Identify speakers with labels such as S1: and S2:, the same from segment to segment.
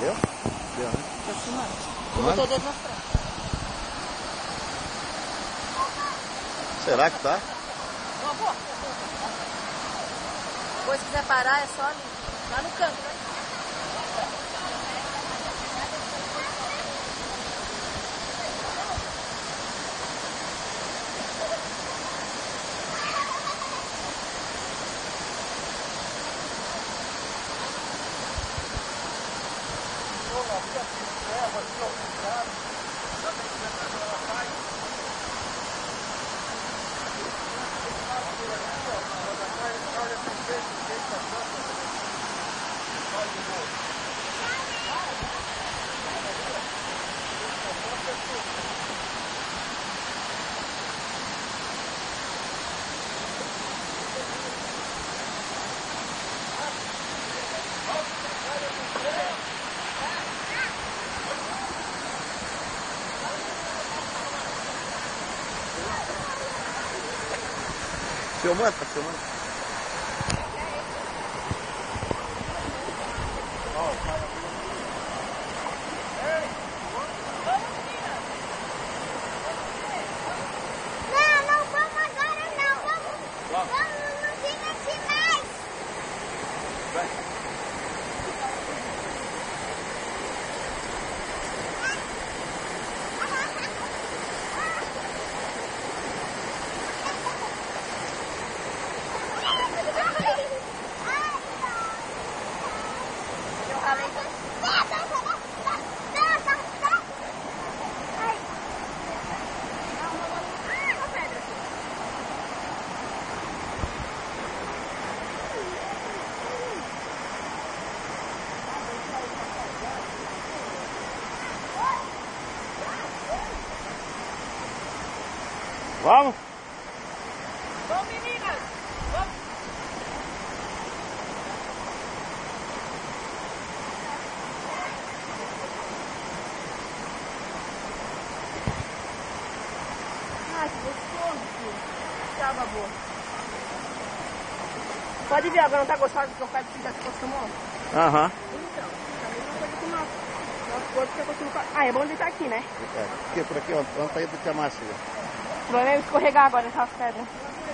S1: Deu? Deu, né?
S2: Tô filmando. Eu botei o dedo na frente.
S1: Será que tá?
S2: Uma boa. Depois se quiser parar é só ali. Lá no canto, né?
S1: Filmando, tá filmando?
S3: Não, não vamos agora não. Vamos no Minas mais.
S1: Vai. Vamos?
S2: Vamos, meninas! Vamos! Ai, que gostoso, filho. Que água boa. Pode ver, agora não tá gostoso do que eu faço que já se acostumou?
S1: Aham.
S2: Então, a mesma coisa que o nosso corpo que acostumou. Ah, é bom deitar aqui, né?
S1: É, aqui, por aqui, ó. Vamos sair do que a massa.
S2: Vai escorregar agora essas pedras.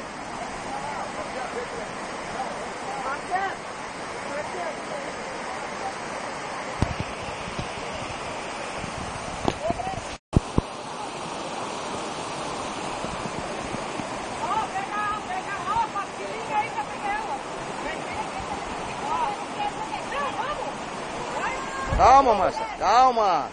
S1: Calma, Márcia, calma.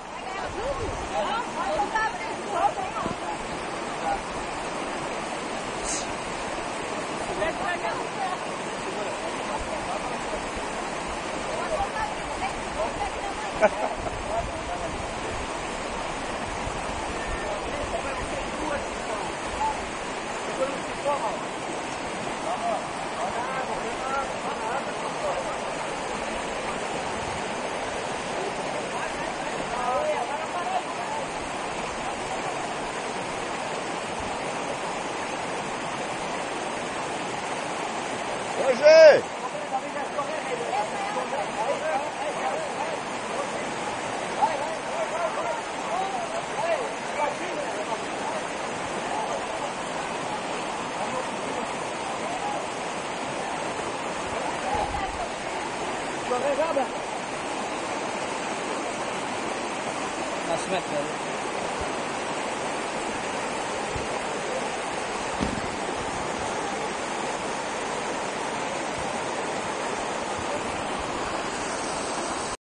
S1: Hoje!
S4: Nascimento dela.